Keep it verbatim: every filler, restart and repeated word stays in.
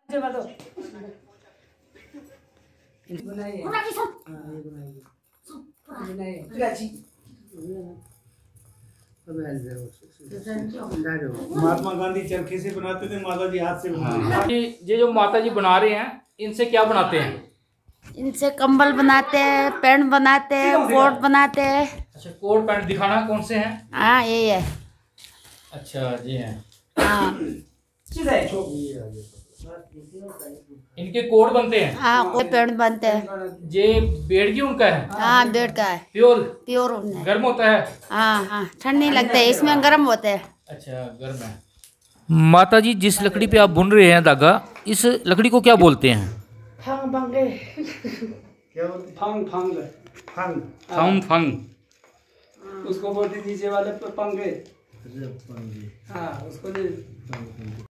महात्मा गांधी चरखे से बनाते थे, माता जी हाथ से बनाते। ये जो माता जी बना रहे हैं, इनसे क्या बनाते हैं? इनसे कंबल बनाते हैं, पैंट बनाते हैं, कोट बनाते हैं। अच्छा, कोट पैंट दिखाना कौन से हैं? हाँ यही है। अच्छा जी हैं। हाँ इनके कोट बनते हैं। हाँ कोई पैंट बनते हैं। ये बेड की उनका है? हाँ बेड का है, प्योर प्योर ऊन है। गर्म होता है? हाँ हाँ ठंड नहीं लगता है, इसमें गर्म होते हैं। अच्छा गर्म है। माता जी, जिस लकड़ी पे आप बुन रहे हैं धागा, इस लकड़ी को क्या बोलते हैं? फंग फंगे क्या बोलते? फंग फंग फंग फंग फंग उसको बोलते नीचे वाले पे पंगे। हाँ उसको